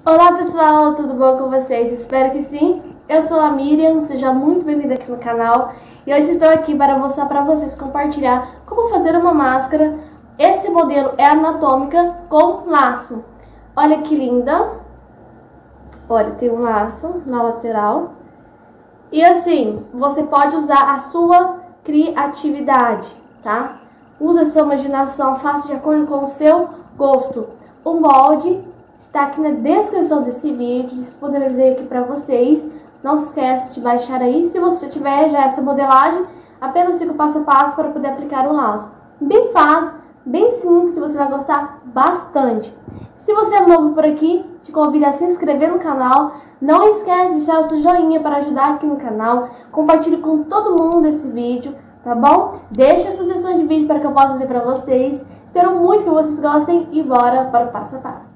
Olá pessoal, tudo bom com vocês? Espero que sim. Eu sou a Miriam, seja muito bem-vinda aqui no canal. E hoje estou aqui para mostrar para vocês, compartilhar como fazer uma máscara. Esse modelo é anatômica com laço. Olha que linda. Olha, tem um laço na lateral. E assim, você pode usar a sua criatividade, tá? Use a sua imaginação, faça de acordo com o seu gosto. O molde está aqui na descrição desse vídeo, disponibilizei aqui para vocês. Não se esqueça de baixar aí. Se você já tiver essa modelagem, apenas siga o passo a passo para poder aplicar o laço. Bem fácil, bem simples, você vai gostar bastante. Se você é novo por aqui, te convido a se inscrever no canal. Não esquece de deixar o seu joinha para ajudar aqui no canal. Compartilhe com todo mundo esse vídeo, tá bom? Deixe as sugestões de vídeo para que eu possa fazer para vocês. Espero muito que vocês gostem e bora para o passo a passo.